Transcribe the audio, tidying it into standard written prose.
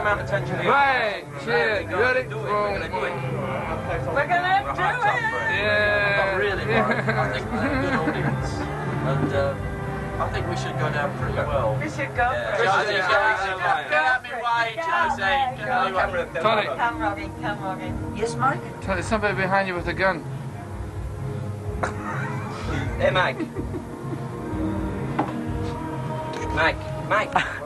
amount of tension here. Right, cheers, you ready? We're gonna do it. We're gonna do it! Yeah. Not really, right? I think we're a good audience. And I think we should go down pretty well. We should go for it. Josie, get out me way, Josie. Get out me way. Tony, Come, Robbie, come, Robbie. Yes, Mike? Tony, there's somebody behind you with a gun. Hey, Mike. Mike.